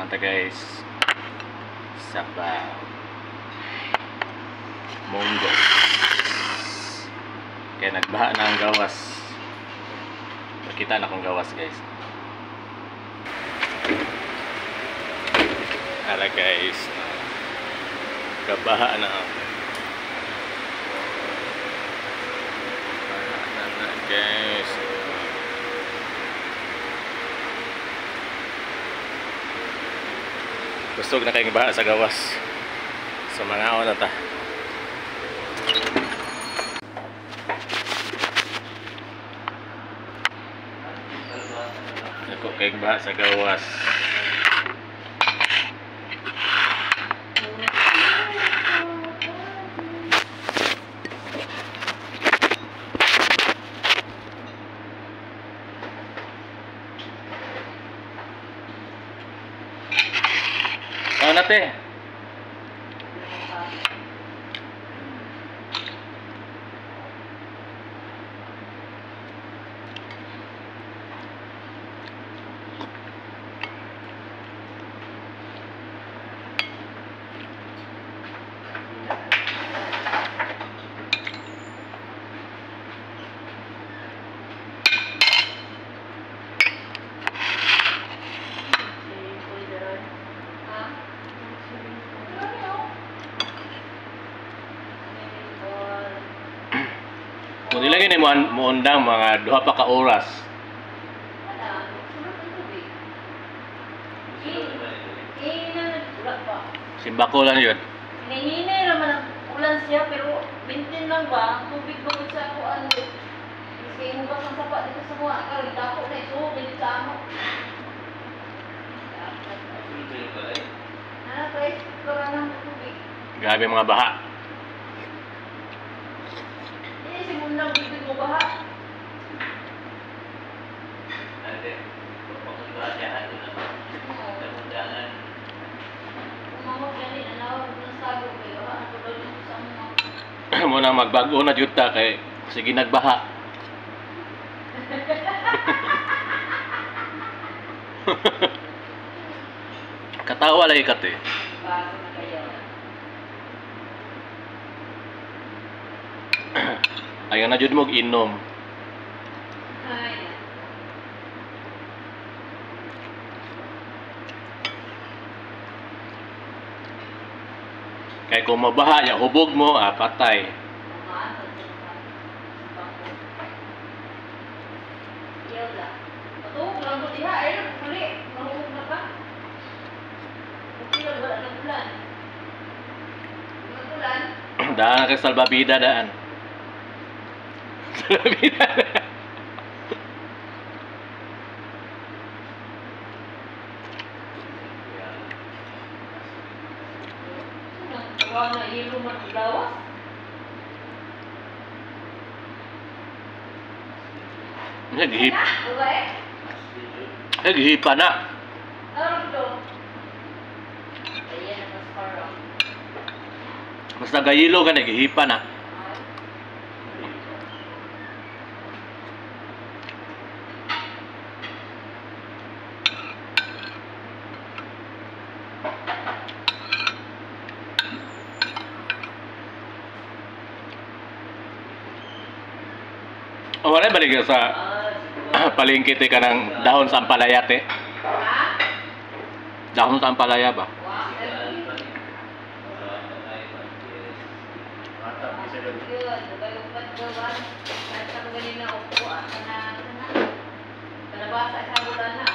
Anta guys, sabaw, monggo. Kaya nagbaha na ang gawas. Nakita na akong gawas guys. Hala guys, kabaha na. Guys, gusto na kayong baha sa gawas. So mga awan na ta. Ako kayong baha sa gawas. Ano nate? Kung nilagay ni mo undang mga 2 pa ka oras. Simbako lang yun. Hinihinay naman ang ulan siya pero maintain lang ba? Ang tubig bagod sa ako ano. Kasi hugas ang sapa dito sa mga akalit ako na ito. Dito sa ano. Guys, kura ng tubig. Grabe mga baha. Simundang bibig mo baha. Ate, pagpapagbahayahan ko naman. Kamundangan. Umamot gani, nanawag ng sago kayo. Ano ko daw dito sa mga. Muna magbago na juta kay sige nagbaha. Katawa lagi kat eh. Bago na kayo. Ayaw na jud mo inom. Ay. Kaya kung mabaha, ya hubog mo, patay. Daan kay salbabida daan. Salbabida. Warna ilo maglawas. Naghihip. Naghihipa na. Ano to? Ayan ang mascara. Mas nagayilo ka, naghihipa na. O wala balik ka sa palengke ka ng dahon sa ampalaya te? Dahon sa ampalaya ba? Kalabasa sa bulan na.